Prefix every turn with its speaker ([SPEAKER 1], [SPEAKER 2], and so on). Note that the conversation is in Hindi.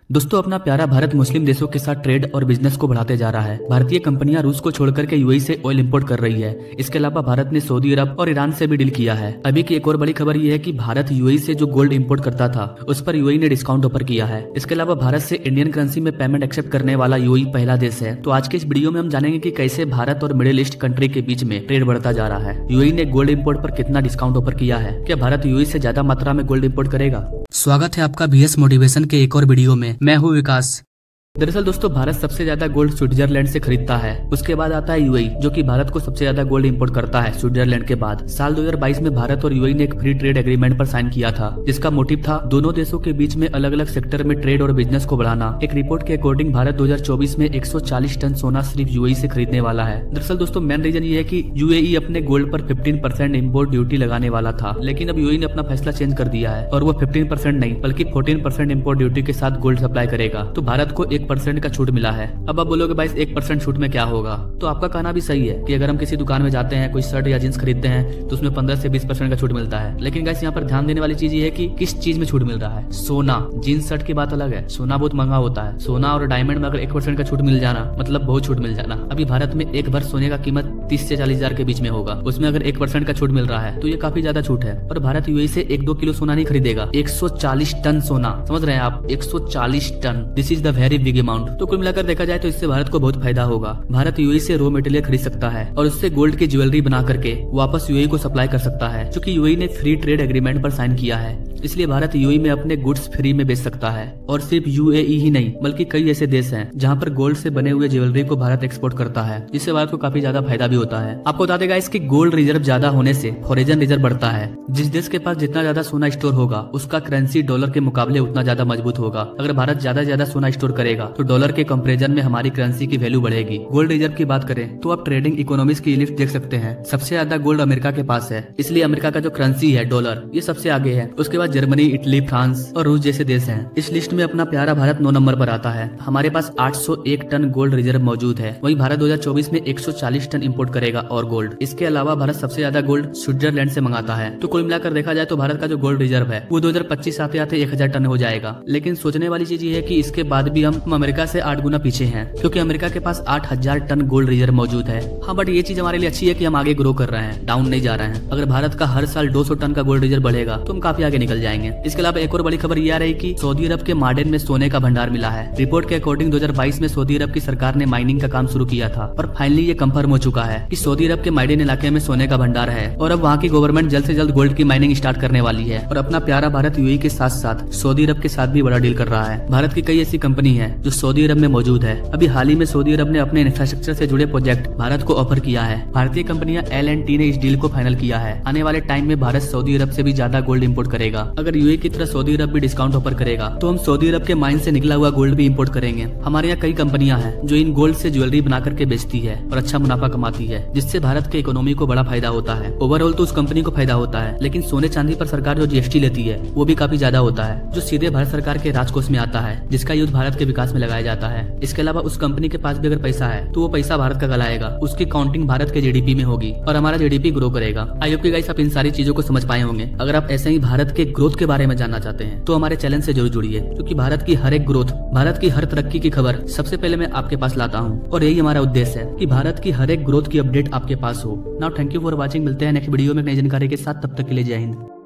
[SPEAKER 1] दोस्तों, अपना प्यारा भारत मुस्लिम देशों के साथ ट्रेड और बिजनेस को बढ़ाते जा रहा है। भारतीय कंपनियां रूस को छोड़कर के यूएई से ऑयल इंपोर्ट कर रही है। इसके अलावा भारत ने सऊदी अरब और ईरान से भी डील किया है। अभी की एक और बड़ी खबर यह है कि भारत यूएई से जो गोल्ड इंपोर्ट करता था उस पर यूएई ने डिस्काउंट ऑफर किया है। इसके अलावा भारत से इंडियन करेंसी में पेमेंट एक्सेप्ट करने वाला यूएई पहला देश है। तो आज के इस वीडियो में हम जानेंगे कि कैसे भारत और मिडिल ईस्ट कंट्री के बीच में ट्रेड बढ़ता जा रहा है। यूएई ने गोल्ड इंपोर्ट पर कितना डिस्काउंट ऑफर किया है, क्या भारत यूएई से ज्यादा मात्रा में गोल्ड इंपोर्ट करेगा?
[SPEAKER 2] स्वागत है आपका बीएस मोटिवेशन के एक और वीडियो में। मैं हूँ विकास।
[SPEAKER 1] दरअसल दोस्तों, भारत सबसे ज्यादा गोल्ड स्विट्जरलैंड से खरीदता है। उसके बाद आता है यूएई, जो कि भारत को सबसे ज्यादा गोल्ड इंपोर्ट करता है स्विट्जरलैंड के बाद। साल 2022 में भारत और यूएई ने एक फ्री ट्रेड एग्रीमेंट पर साइन किया था, जिसका मोटिव था दोनों देशों के बीच में अलग अलग सेक्टर में ट्रेड और बिजनेस को बढ़ाना। एक रिपोर्ट के अकॉर्डिंग भारत 2024 में 140 टन सोना सिर्फ यूएई से खरीदने वाला है। दरअसल दोस्तों, मेन रीजन ये है कि यूएई अपने गोल्ड पर 15% इम्पोर्ट ड्यूटी लगाने वाला था, लेकिन अब यूएई ने अपना फैसला चेंज कर दिया है और वो 15% नहीं बल्कि 14% इम्पोर्ट ड्यूटी के साथ गोल्ड सप्लाई करेगा। तो भारत को 1% का छूट मिला है। अब आप बोलोगे भाई 1% छूट में क्या होगा? तो आपका कहना भी सही है कि अगर हम किसी दुकान में जाते हैं, कोई शर्ट या जींस खरीदते हैं तो उसमें 15 से 20% का छूट मिलता है। लेकिन गाइस, यहाँ पर ध्यान देने वाली चीज ये है कि किस चीज में छूट मिल रहा है। सोना, जींस शर्ट की बात अलग है। सोना बहुत महंगा होता है। सोना और डायमंड में अगर 1% का छूट मिल जाना मतलब बहुत छूट मिल जाना। अभी भारत में एक भर सोने का कीमत 30 से 40 हजार के बीच में होगा। उसमें अगर 1% का छूट मिल रहा है तो ये काफी ज्यादा छूट है। और भारत यूएई से 1-2 किलो सोना नहीं खरीदेगा, 140 टन सोना। समझ रहे हैं आप? 140 ton. This is the very big amount. तो कुल मिलाकर देखा जाए तो इससे भारत को बहुत फायदा होगा। भारत यूएई से रॉ मटेरियल खरीद सकता है और उससे गोल्ड की ज्वेलरी बना करके वापस यूएई को सप्लाई कर सकता है। क्योंकि यूएई ने फ्री ट्रेड एग्रीमेंट पर साइन किया है, इसलिए भारत यूएई में अपने गुड्स फ्री में बेच सकता है। और सिर्फ यूएई ही नहीं बल्कि कई ऐसे देश हैं जहां पर गोल्ड से बने हुए ज्वेलरी को भारत एक्सपोर्ट करता है, जिससे भारत को काफी ज्यादा फायदा भी होता है। आपको बता देगा इसकी गोल्ड रिजर्व ज्यादा होने से फॉरेन रिजर्व बढ़ता है। जिस देश के पास जितना ज्यादा सोना स्टोर होगा उसका करेंसी डॉलर के मुकाबले उतना ज्यादा मजबूत होगा। अगर भारत ज्यादा सोना स्टोर करेगा तो डॉलर के कंपेरिजन में हमारी करेंसी की वैल्यू बढ़ेगी। गोल्ड रिजर्व की बात करें तो आप ट्रेडिंग इकोनॉमिक्स की लिस्ट देख सकते हैं। सबसे ज्यादा गोल्ड अमेरिका के पास है, इसलिए अमेरिका का जो करेंसी है डॉलर, ये सबसे आगे है। उसके बाद जर्मनी, इटली, फ्रांस और रूस जैसे देश हैं। इस लिस्ट में अपना प्यारा भारत 9 नंबर पर आता है। हमारे पास 801 टन गोल्ड रिजर्व मौजूद है। वहीं भारत 2024 में 140 टन इंपोर्ट करेगा और गोल्ड। इसके अलावा भारत सबसे ज्यादा गोल्ड स्विट्जरलैंड से मंगाता है। तो कुल मिलाकर देखा जाए तो भारत का जो गोल्ड रिजर्व है वो 2025 आते आते 1000 टन हो जाएगा। लेकिन सोचने वाली चीज ये है कि इसके बाद भी हम अमेरिका से 8 गुना पीछे हैं, क्योंकि अमेरिका के पास 8000 टन गोल्ड रिजर्व मौजूद है। हाँ, बट ये चीज हमारे लिए अच्छी है कि हम आगे ग्रो कर रहे हैं, डाउन नहीं जा रहे हैं। अगर भारत का हर साल 200 टन का गोल्ड रिजर्व बढ़ेगा तो हम काफी आगे निकल जाएंगे। इसके अलावा एक और बड़ी खबर ये आ रही कि सऊदी अरब के मार्डेन में सोने का भंडार मिला है। रिपोर्ट के अकॉर्डिंग 2022 में सऊदी अरब की सरकार ने माइनिंग का काम शुरू किया था और फाइनली ये कंफर्म हो चुका है कि सऊदी अरब के मार्डेन इलाके में सोने का भंडार है। और अब वहाँ की गवर्नमेंट जल्द से जल्द गोल्ड की माइनिंग स्टार्ट करने वाली है। और अपना प्यारा भारत यूएई के साथ साथ सऊदी अरब के साथ भी बड़ा डील कर रहा है। भारत की कई ऐसी कंपनी है जो सऊदी अरब में मौजूद है। अभी हाल ही में सऊदी अरब ने अपने इंफ्रास्ट्रक्चर से जुड़े प्रोजेक्ट भारत को ऑफर किया है। भारतीय कंपनियां L&T ने इस डील को फाइनल किया है। आने वाले टाइम में भारत सऊदी अरब से भी ज्यादा गोल्ड इंपोर्ट करेगा। अगर यूएई की तरह सऊदी अरब भी डिस्काउंट ऑफर करेगा तो हम सऊदी अरब के माइन से निकला हुआ गोल्ड भी इंपोर्ट करेंगे। हमारे यहाँ कई कंपनियां हैं जो इन गोल्ड से ज्वेलरी बना करके बेचती है और अच्छा मुनाफा कमाती है, जिससे भारत के इकोनॉमी को बड़ा फायदा होता है। ओवरऑल तो उस कंपनी को फायदा होता है, लेकिन सोने चांदी पर सरकार जो जीएसटी लेती है वो भी काफी ज्यादा होता है, जो सीधे भारत सरकार के राजकोष में आता है, जिसका यूज भारत के विकास में लगाया जाता है। इसके अलावा उस कंपनी के पास भी अगर पैसा है तो वो पैसा भारत का गलाएगा, उसकी काउंटिंग भारत के जीडीपी में होगी और हमारा जीडीपी ग्रो करेगा। आई होप कि गाइस आप इन सारी चीजों को समझ पाए होंगे। अगर आप ऐसे ही भारत के ग्रोथ के बारे में जानना चाहते हैं तो हमारे चैनल से जरूर जुड़िए, क्योंकि भारत की हर एक ग्रोथ, भारत की हर तरक्की की खबर सबसे पहले मैं आपके पास लाता हूँ। और यही हमारा उद्देश्य है कि भारत की हर एक ग्रोथ की अपडेट आपके पास हो। Now thank you for watching. मिलते हैं नेक्स्ट वीडियो में नई जानकारी के साथ। तब तक के लिए जय हिंद।